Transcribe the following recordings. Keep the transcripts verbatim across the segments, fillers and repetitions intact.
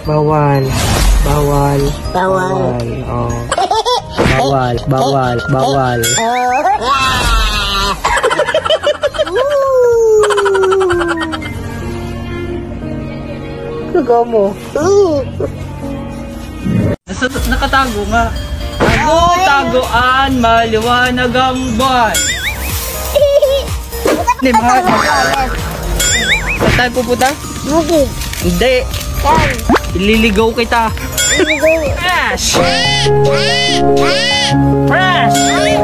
Bawal. Bawal. Bawal. Oh. Bawal. Bawal. Bawal. Gaga mo. Nasa, nakatago nga. Tago, tagoan, maliwanag ang buwan. Hindi, mahal. Saan tayo pupunta? Bukid. Hindi. Saan? Ililigaw kita. Ililigaw. Fresh! Fresh!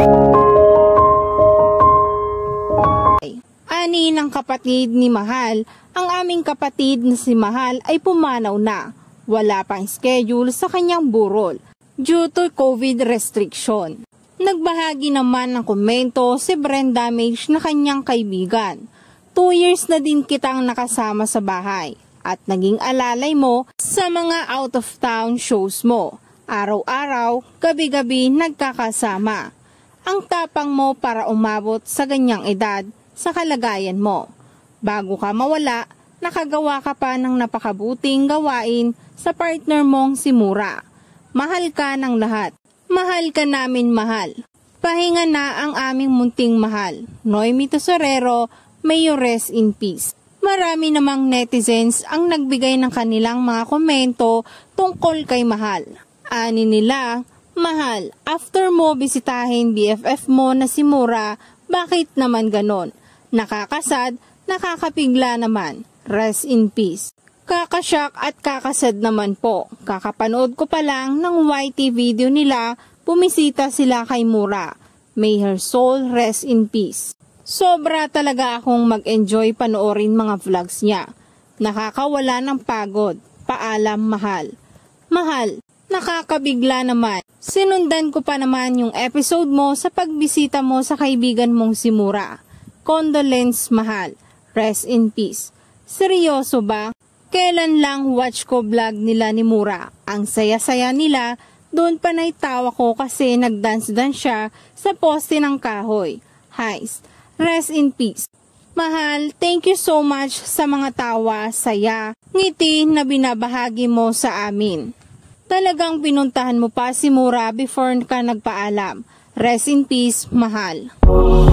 Ani ng kapatid ni Mahal, ang aming kapatid na si Mahal ay pumanaw na. Wala pang schedule sa kanyang burol due to COVID restriction. Nagbahagi naman ng komento si brain damage na kanyang kaibigan. Two years na din kitang nakasama sa bahay at naging alalay mo sa mga out of town shows mo. Araw-araw, gabi-gabi nagkakasama. Ang tapang mo para umabot sa ganyang edad sa kalagayan mo. Bago ka mawala, nakagawa ka pa ng napakabuting gawain sa partner mong si Mura. Mahal ka ng lahat. Mahal ka namin, mahal. Pahinga na ang aming munting mahal. Noemi Tesorero, may you rest in peace. Marami namang netizens ang nagbigay ng kanilang mga komento tungkol kay Mahal. Ani nila, Mahal, after mo bisitahin B F F mo na si Mura, bakit naman ganon? Nakakasad, nakakapigla naman. Rest in peace. Kakashock at kakasad naman po. Kakapanood ko pa lang ng Y T video nila, bumisita sila kay Mura. May her soul rest in peace. Sobra talaga akong mag-enjoy panoorin mga vlogs niya. Nakakawala ng pagod. Paalam, Mahal. Mahal, nakakabigla naman. Sinundan ko pa naman yung episode mo sa pagbisita mo sa kaibigan mong si Mura. Condolence, Mahal. Rest in peace. Seryoso ba? Kailan lang watch ko vlog nila ni Mura. Ang saya-saya nila, doon pa naitawa ko kasi nagdance-dance siya sa poste ng kahoy. Heist. Rest in peace. Mahal, thank you so much sa mga tawa, saya, ngiti na binabahagi mo sa amin. Talagang pinuntahan mo pa si Mura before ka nagpaalam. Rest in peace, Mahal.